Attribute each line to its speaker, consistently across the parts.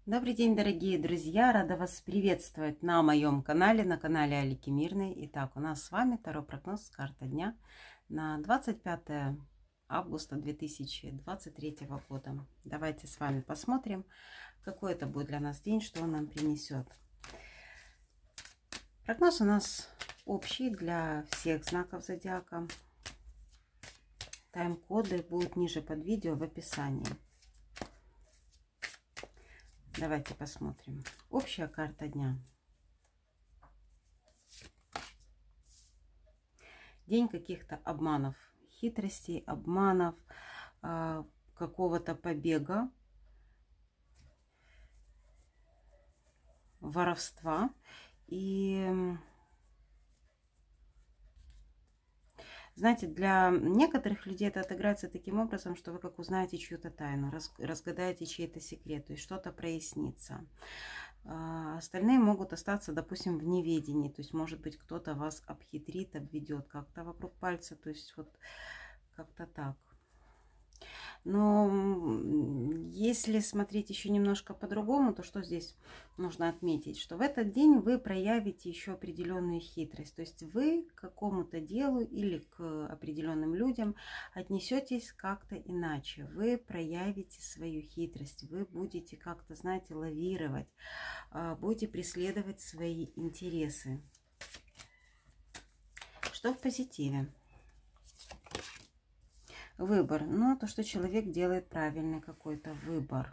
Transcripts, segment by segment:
Speaker 1: Добрый день, дорогие друзья! Рада вас приветствовать на моем канале, на канале Алики Мирной. Итак, у нас с вами второй прогноз, карта дня на 25 августа 2023 года. Давайте с вами посмотрим, какой это будет для нас день, что он нам принесет. Прогноз у нас общий для всех знаков зодиака. Тайм-коды будут ниже под видео в описании. Давайте посмотрим. Общая карта дня. День каких-то обманов, хитростей, обманов, какого-то побега, воровства. И, знаете, для некоторых людей это отыграется таким образом, что вы как узнаете чью-то тайну, разгадаете чей-то секрет, то есть что-то прояснится. Остальные могут остаться, допустим, в неведении, то есть, может быть, кто-то вас обхитрит, обведет как-то вокруг пальца, то есть вот как-то так. Но если смотреть еще немножко по-другому, то что здесь нужно отметить? Что в этот день вы проявите еще определенную хитрость. То есть вы к какому-то делу или к определенным людям отнесетесь как-то иначе. Вы проявите свою хитрость. Вы будете как-то, знаете, лавировать. Будете преследовать свои интересы. Что в позитиве? Выбор. Ну, то, что человек делает правильный какой-то выбор.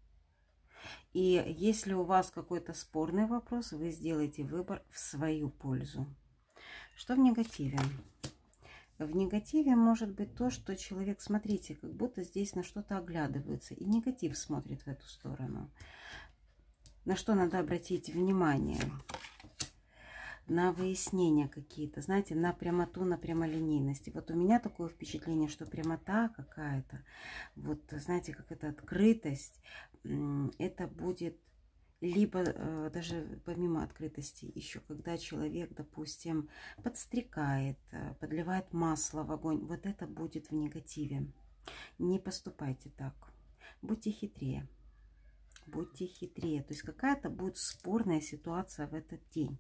Speaker 1: И если у вас какой-то спорный вопрос, вы сделаете выбор в свою пользу. Что в негативе? В негативе может быть то, что человек, смотрите, как будто здесь на что-то оглядывается. И негатив смотрит в эту сторону. На что надо обратить внимание? На выяснения какие-то, знаете, на прямоту, на прямолинейность. И вот у меня такое впечатление, что прямота какая-то, вот, знаете, как это открытость, это будет либо даже помимо открытости, еще когда человек, допустим, подстрекает, подливает масло в огонь, вот это будет в негативе. Не поступайте так. Будьте хитрее. Будьте хитрее. То есть какая-то будет спорная ситуация в этот день.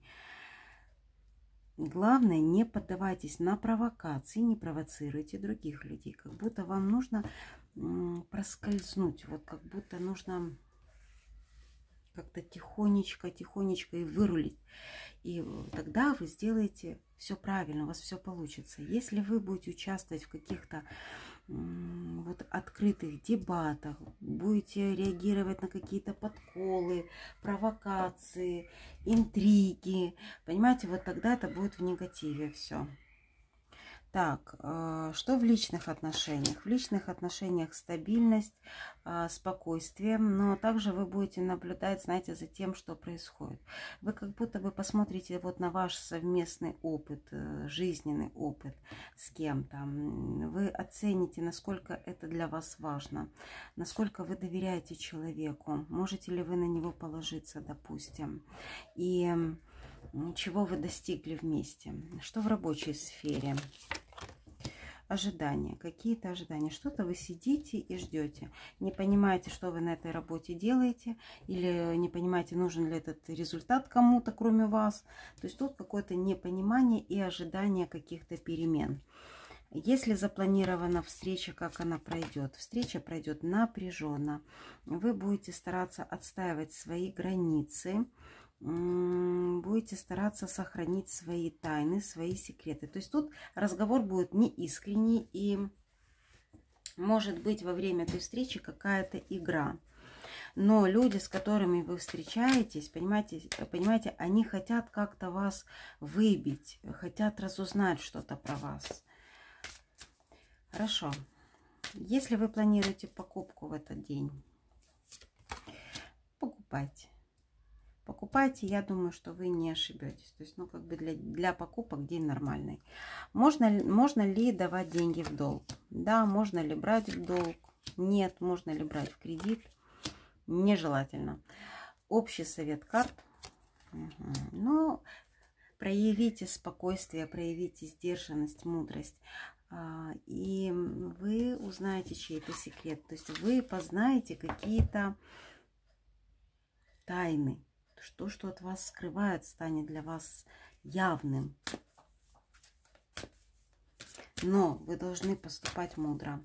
Speaker 1: Главное, не поддавайтесь на провокации, не провоцируйте других людей. Как будто вам нужно проскользнуть, вот как будто нужно как-то тихонечко, тихонечко и вырулить. И тогда вы сделаете все правильно, у вас все получится. Если вы будете участвовать в каких-то вот открытых дебатах, будете реагировать на какие-то подколы, провокации, интриги, понимаете, вот тогда это будет в негативе все. Так, что в личных отношениях? В личных отношениях стабильность, спокойствие, но также вы будете наблюдать, знаете, за тем, что происходит. Вы как будто бы посмотрите вот на ваш совместный опыт, жизненный опыт с кем-то. Вы оцените, насколько это для вас важно, насколько вы доверяете человеку, можете ли вы на него положиться, допустим, и чего вы достигли вместе. Что в рабочей сфере? Ожидания, какие-то ожидания. Что-то вы сидите и ждете. Не понимаете, что вы на этой работе делаете. Или не понимаете, нужен ли этот результат кому-то, кроме вас. То есть тут какое-то непонимание и ожидание каких-то перемен. Если запланирована встреча, как она пройдет? Встреча пройдет напряженно. Вы будете стараться отстаивать свои границы. Будете стараться сохранить свои тайны, свои секреты. То есть тут разговор будет неискренний, и может быть во время этой встречи какая-то игра. Но люди, с которыми вы встречаетесь, понимаете, они хотят как-то вас выбить, хотят разузнать что-то про вас. Хорошо. Если вы планируете покупку в этот день, покупайте. Покупайте, я думаю, что вы не ошибетесь. То есть, ну, как бы для покупок день нормальный. Можно ли давать деньги в долг? Да, можно ли брать в долг? Нет, можно ли брать в кредит? Нежелательно. Общий совет карт. Ну, проявите спокойствие, проявите сдержанность, мудрость. И вы узнаете чей-то секрет. То есть вы познаете какие-то тайны. Что от вас скрывают, станет для вас явным. Но вы должны поступать мудро.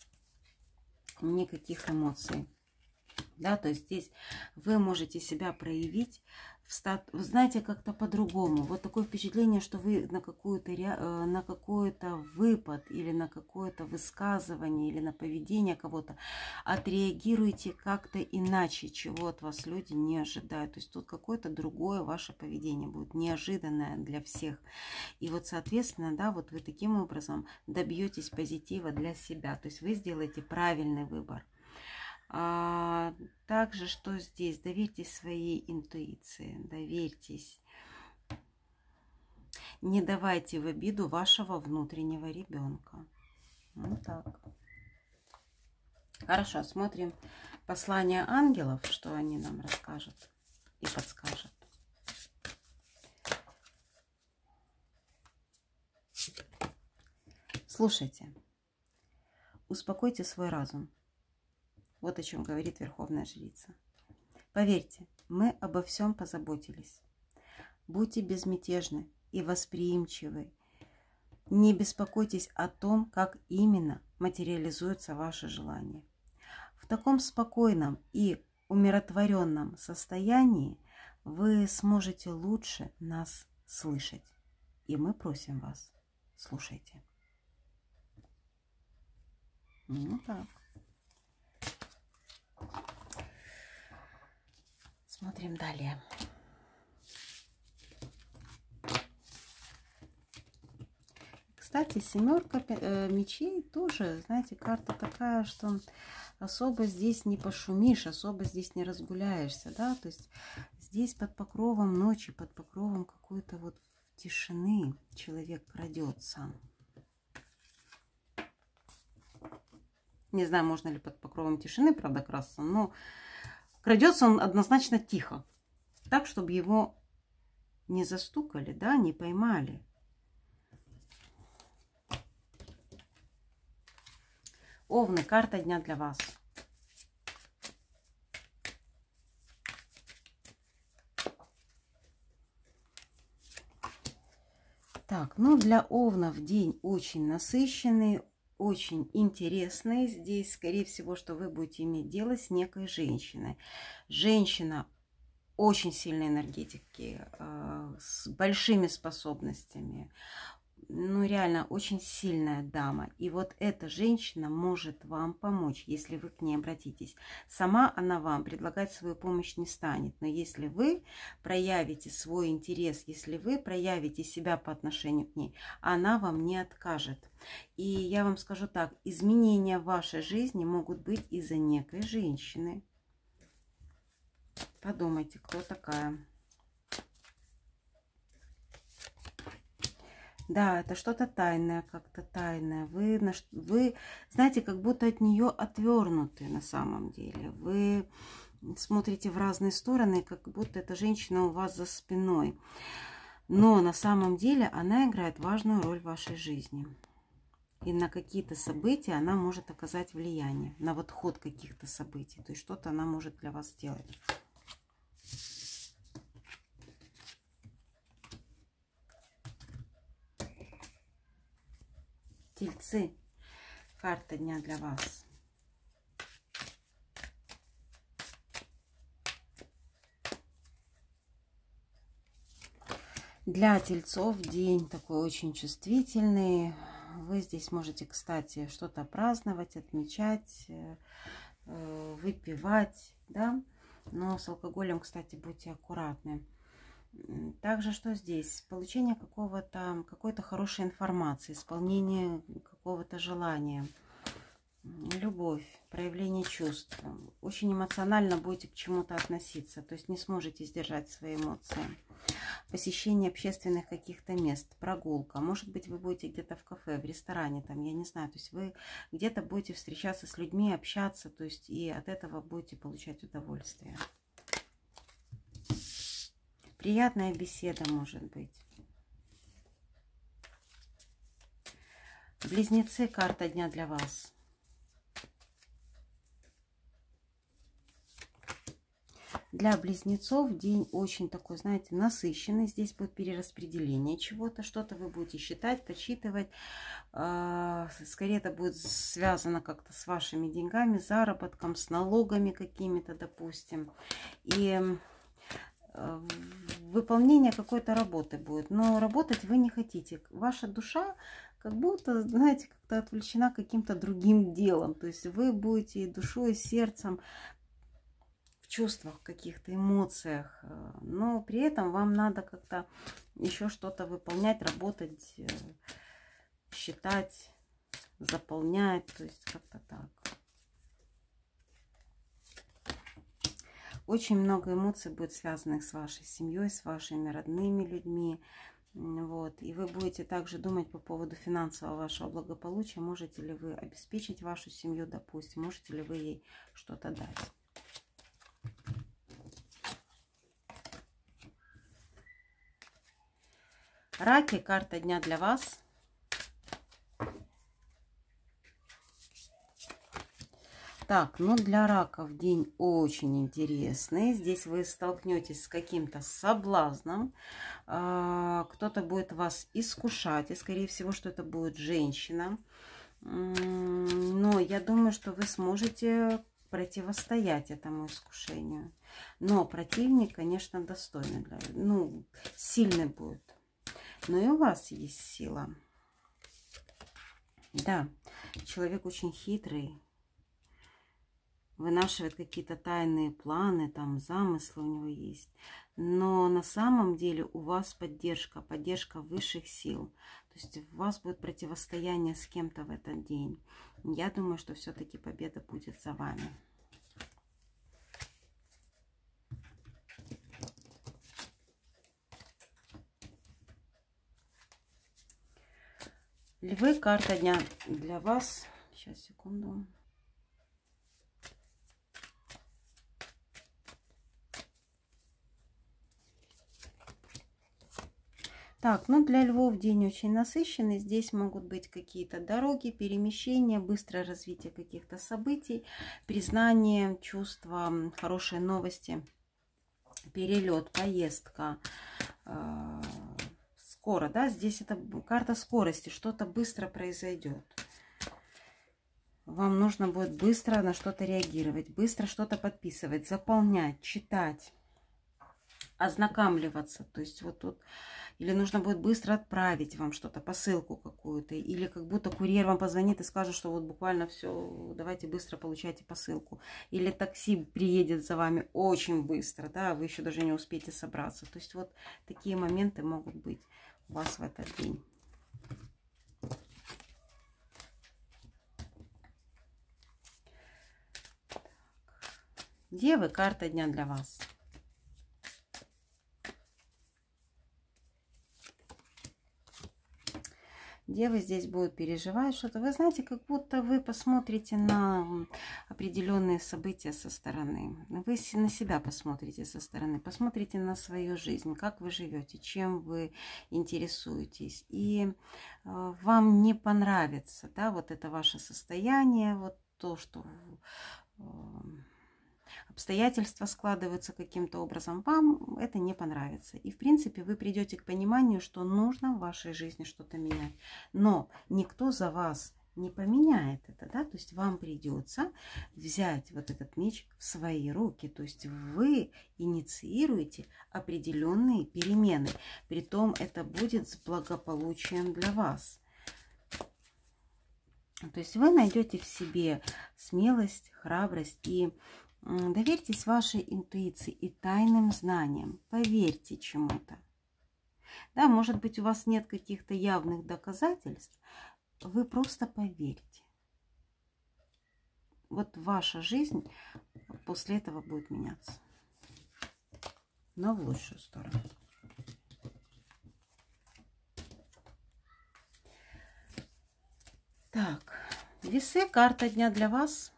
Speaker 1: Никаких эмоций. Да, то есть здесь вы можете себя проявить, вы знаете, как-то по-другому. Вот такое впечатление, что вы на какой-то выпад или на какое-то высказывание или на поведение кого-то отреагируете как-то иначе, чего от вас люди не ожидают. То есть тут какое-то другое ваше поведение будет, неожиданное для всех. И вот, соответственно, да, вот вы таким образом добьетесь позитива для себя. То есть вы сделаете правильный выбор. Также, что здесь? Доверьтесь своей интуиции, доверьтесь. Не давайте в обиду вашего внутреннего ребенка. Вот так. Хорошо, смотрим послание ангелов, что они нам расскажут и подскажут. Слушайте, успокойте свой разум. Вот о чем говорит Верховная Жрица. Поверьте, мы обо всем позаботились. Будьте безмятежны и восприимчивы. Не беспокойтесь о том, как именно материализуется ваше желание. В таком спокойном и умиротворенном состоянии вы сможете лучше нас слышать. И мы просим вас, слушайте. Ну так. Смотрим далее. Кстати, семерка мечей тоже, знаете, карта такая, что особо здесь не пошумишь, особо здесь не разгуляешься, да, то есть здесь под покровом ночи, под покровом какой-то вот тишины человек крадется. Не знаю, можно ли под покровом тишины, правда, красться, но крадется он однозначно тихо, так, чтобы его не застукали, да, не поймали. Овны, карта дня для вас. Так, ну для овнов день очень насыщенный, очень интересный. Здесь, скорее всего, что вы будете иметь дело с некой женщиной. Женщина очень сильной энергетики, с большими способностями. Ну, реально, очень сильная дама. И вот эта женщина может вам помочь, если вы к ней обратитесь. Сама она вам предлагать свою помощь не станет. Но если вы проявите свой интерес, если вы проявите себя по отношению к ней, она вам не откажет. И я вам скажу так, изменения в вашей жизни могут быть из-за некой женщины. Подумайте, кто такая. Да, это что-то тайное, как-то тайное. Вы, знаете, как будто от нее отвернуты на самом деле. Вы смотрите в разные стороны, как будто эта женщина у вас за спиной. Но на самом деле она играет важную роль в вашей жизни. И на какие-то события она может оказать влияние. На вот ход каких-то событий. То есть что-то она может для вас сделать. Тельцы. Карта дня для вас. Для тельцов день такой очень чувствительный. Вы здесь можете, кстати, что-то праздновать, отмечать, выпивать, да. Но с алкоголем, кстати, будьте аккуратны. Также что здесь? Получение какой-то хорошей информации, исполнение какого-то желания, любовь, проявление чувств. Очень эмоционально будете к чему-то относиться, то есть не сможете сдержать свои эмоции. Посещение общественных каких-то мест, прогулка. Может быть, вы будете где-то в кафе, в ресторане, там, я не знаю. То есть вы где-то будете встречаться с людьми, общаться, то есть и от этого будете получать удовольствие. Приятная беседа может быть. Близнецы, карта дня для вас. Для близнецов день очень такой, знаете, насыщенный. Здесь будет перераспределение чего-то, что-то вы будете считать, подсчитывать. Скорее это будет связано как-то с вашими деньгами, заработком, с налогами какими-то, допустим. И выполнение какой-то работы будет. Но работать вы не хотите. Ваша душа как будто, знаете, как-то отвлечена каким-то другим делом. То есть вы будете и душой, и сердцем в чувствах, каких-то эмоциях. Но при этом вам надо как-то еще что-то выполнять, работать, считать, заполнять. То есть как-то так. Очень много эмоций будет связанных с вашей семьей, с вашими родными людьми. Вот. И вы будете также думать по поводу финансового вашего благополучия. Можете ли вы обеспечить вашу семью, допустим, можете ли вы ей что-то дать. Раки, карта дня для вас. Так, ну для раков день очень интересный. Здесь вы столкнетесь с каким-то соблазном. Кто-то будет вас искушать. И скорее всего, что это будет женщина. Но я думаю, что вы сможете противостоять этому искушению. Но противник, конечно, достойный. Ну, сильный будет. Но и у вас есть сила. Да, человек очень хитрый. Вынашивает какие-то тайные планы, там замыслы у него есть. Но на самом деле у вас поддержка высших сил. То есть у вас будет противостояние с кем-то в этот день. Я думаю, что все-таки победа будет за вами. Львы, карта дня для вас. Сейчас, секунду. Так, ну для львов день очень насыщенный. Здесь могут быть какие-то дороги, перемещения, быстрое развитие каких-то событий, признание, чувства, хорошие новости, перелет, поездка. Скоро, да, здесь это карта скорости, что-то быстро произойдет. Вам нужно будет быстро на что-то реагировать, быстро что-то подписывать, заполнять, читать, ознакомливаться. То есть вот тут... Или нужно будет быстро отправить вам что-то, посылку какую-то. Или как будто курьер вам позвонит и скажет, что вот буквально все, давайте быстро получайте посылку. Или такси приедет за вами очень быстро, да, вы еще даже не успеете собраться. То есть вот такие моменты могут быть у вас в этот день. Девы, карта дня для вас. Девы здесь будут переживать что-то. Вы знаете, как будто вы посмотрите на определенные события со стороны. Вы на себя посмотрите со стороны. Посмотрите на свою жизнь, как вы живете, чем вы интересуетесь. И вам не понравится, да, вот это ваше состояние, вот то, что... обстоятельства складываются каким-то образом, вам это не понравится. И, в принципе, вы придете к пониманию, что нужно в вашей жизни что-то менять. Но никто за вас не поменяет это, да, то есть вам придется взять вот этот меч в свои руки. То есть вы инициируете определенные перемены. Притом это будет с благополучием для вас. То есть вы найдете в себе смелость, храбрость и доверьтесь вашей интуиции и тайным знаниям. Поверьте чему-то. Да, может быть, у вас нет каких-то явных доказательств. Вы просто поверьте. Вот ваша жизнь после этого будет меняться. Но в лучшую сторону. Так, весы, карта дня для вас.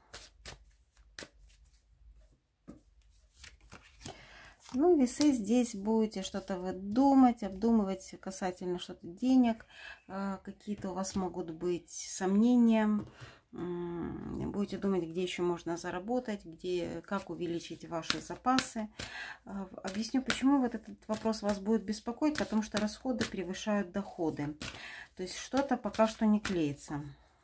Speaker 1: Ну, весы, здесь будете что-то вы думать, обдумывать касательно что-то денег. Какие-то у вас могут быть сомнения. Будете думать, где еще можно заработать, как увеличить ваши запасы. Объясню, почему вот этот вопрос вас будет беспокоить, потому что расходы превышают доходы. То есть что-то пока что не клеится.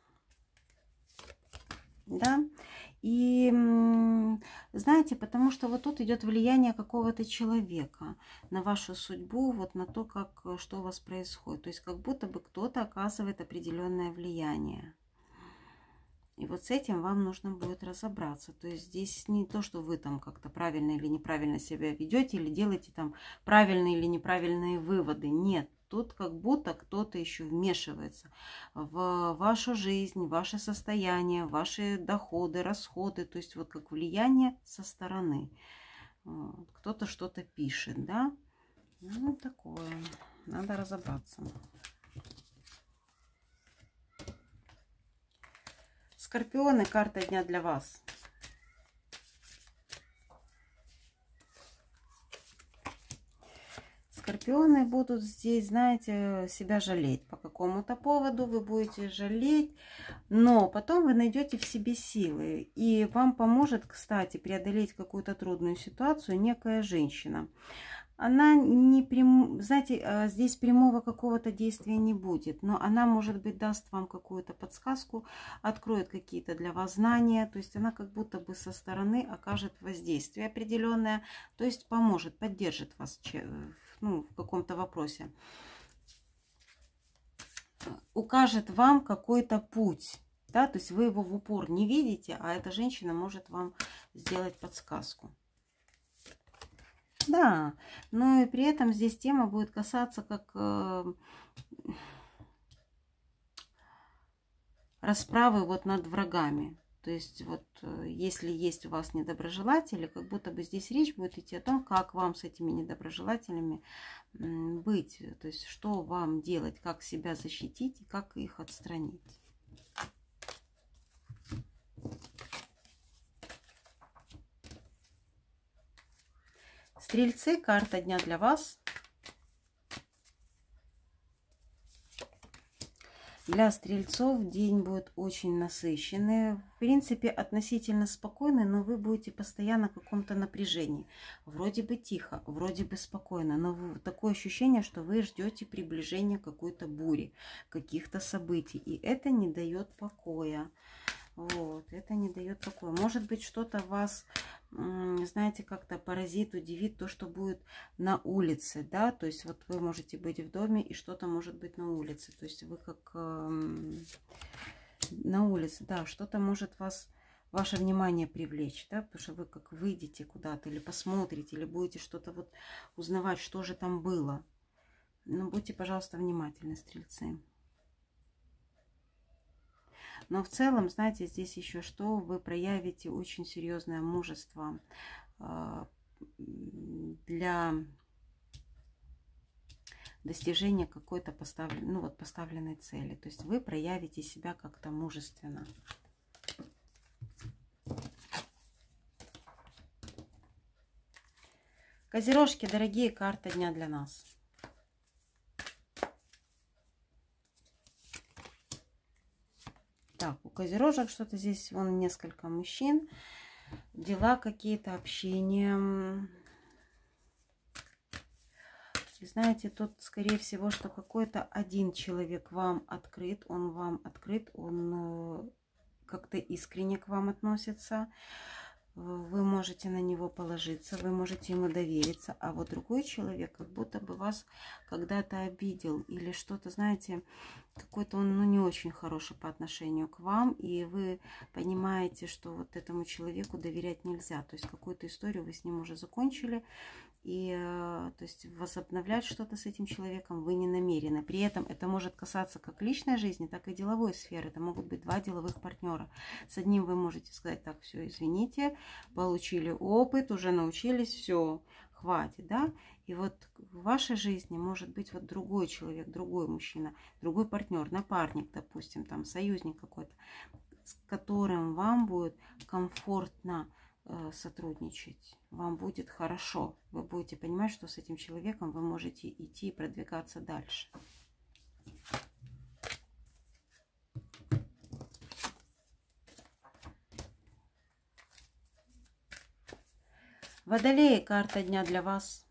Speaker 1: Да? И знаете, потому что вот тут идет влияние какого-то человека на вашу судьбу, вот на то, что у вас происходит. То есть как будто бы кто-то оказывает определенное влияние. И вот с этим вам нужно будет разобраться. То есть здесь не то, что вы там как-то правильно или неправильно себя ведете, или делаете там правильные или неправильные выводы. Нет, тут как будто кто-то еще вмешивается в вашу жизнь, в ваше состояние, ваши доходы, расходы. То есть вот как влияние со стороны. Вот. Кто-то что-то пишет, да? Ну, такое. Надо разобраться. Скорпионы, карта дня для вас. Скорпионы будут здесь, знаете, себя жалеть. По какому-то поводу вы будете жалеть, но потом вы найдете в себе силы. И вам поможет, кстати, преодолеть какую-то трудную ситуацию некая женщина. Она не знаете, здесь прямого какого-то действия не будет, но она, может быть, даст вам какую-то подсказку, откроет какие-то для вас знания, то есть она как будто бы со стороны окажет воздействие определенное, то есть поможет, поддержит вас в каком-то вопросе, укажет вам какой-то путь, да, то есть вы его в упор не видите, а эта женщина может вам сделать подсказку. Да, но и при этом здесь тема будет касаться как расправы вот над врагами. То есть вот если есть у вас недоброжелатели, как будто бы здесь речь будет идти о том, как вам с этими недоброжелателями быть. То есть что вам делать, как себя защитить и как их отстранить. Стрельцы, карта дня для вас. Для стрельцов день будет очень насыщенный. В принципе, относительно спокойный, но вы будете постоянно в каком-то напряжении. Вроде бы тихо, вроде бы спокойно, но такое ощущение, что вы ждете приближения какой-то бури, каких-то событий. И это не дает покоя. Вот, это не дает покоя. Может быть, что-то вас, знаете, как-то поразит, удивит то, что будет на улице, да, то есть вот вы можете быть в доме, и что-то может быть на улице, то есть вы как на улице, да, что-то может ваше внимание привлечь, да, потому что вы как выйдете куда-то или посмотрите, или будете что-то вот узнавать, что же там было. Но будьте, пожалуйста, внимательны, стрельцы. Но в целом, знаете, здесь еще что? Вы проявите очень серьезное мужество для достижения какой-то поставленной цели. То есть вы проявите себя как-то мужественно. Козерожки, дорогие, карта дня для нас. Так, у козерожек что-то здесь, вон несколько мужчин, дела какие-то, общение. И знаете, тут, скорее всего, что какой-то один человек вам открыт, он как-то искренне к вам относится. Вы можете на него положиться, вы можете ему довериться, а вот другой человек как будто бы вас когда-то обидел или что-то, знаете, какой-то он не очень хороший по отношению к вам, и вы понимаете, что вот этому человеку доверять нельзя, то есть какую-то историю вы с ним уже закончили, и то есть возобновлять что-то с этим человеком вы не намерены. При этом это может касаться как личной жизни, так и деловой сферы. Это могут быть два деловых партнера. С одним вы можете сказать: так, все, извините, получили опыт, уже научились, все, хватит, да? И вот в вашей жизни может быть вот другой человек, другой мужчина, другой партнер, напарник, допустим, там союзник какой-то, с которым вам будет комфортно сотрудничать, вам будет хорошо, вы будете понимать, что с этим человеком вы можете идти и продвигаться дальше. Водолеи, карта дня для вас.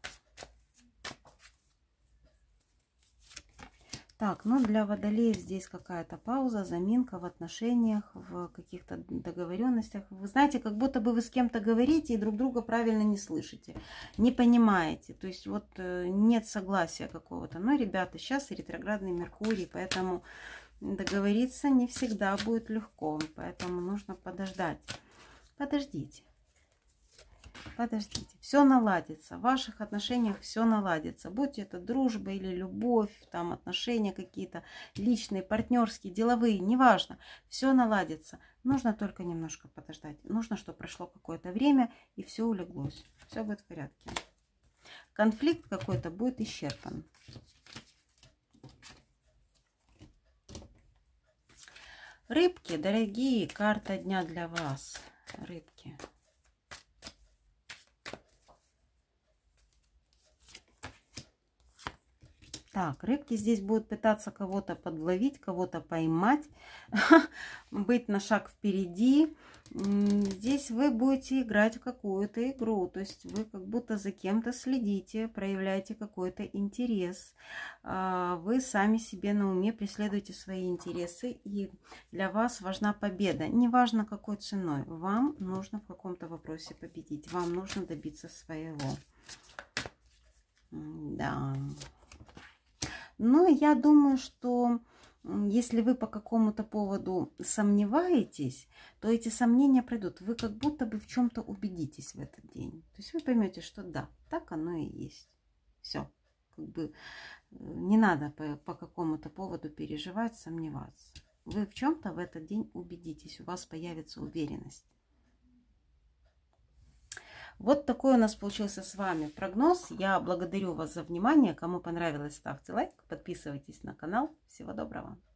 Speaker 1: Так, ну для водолеев здесь какая-то пауза, заминка в отношениях, в каких-то договоренностях. Вы знаете, как будто бы вы с кем-то говорите и друг друга правильно не слышите, не понимаете. То есть вот нет согласия какого-то. Но, ребята, сейчас ретроградный Меркурий, поэтому договориться не всегда будет легко. Поэтому нужно подождать. Подождите. Подождите, все наладится, в ваших отношениях все наладится, будь это дружба или любовь, там отношения какие-то личные, партнерские, деловые, неважно, все наладится. Нужно только немножко подождать, нужно, чтобы прошло какое-то время и все улеглось, все будет в порядке. Конфликт какой-то будет исчерпан. Рыбки, дорогие, карта дня для вас, рыбки. Так, рыбки здесь будут пытаться кого-то подловить, кого-то поймать, быть на шаг впереди. Здесь вы будете играть в какую-то игру, то есть вы как будто за кем-то следите, проявляете какой-то интерес. Вы сами себе на уме преследуете свои интересы, и для вас важна победа. Неважно какой ценой, вам нужно в каком-то вопросе победить, вам нужно добиться своего. Да. Но я думаю, что если вы по какому-то поводу сомневаетесь, то эти сомнения пройдут. Вы как будто бы в чем-то убедитесь в этот день. То есть вы поймете, что да, так оно и есть. Все. Как бы не надо по какому-то поводу переживать, сомневаться. Вы в чем-то в этот день убедитесь, у вас появится уверенность. Вот такой у нас получился с вами прогноз. Я благодарю вас за внимание. Кому понравилось, ставьте лайк, подписывайтесь на канал. Всего доброго.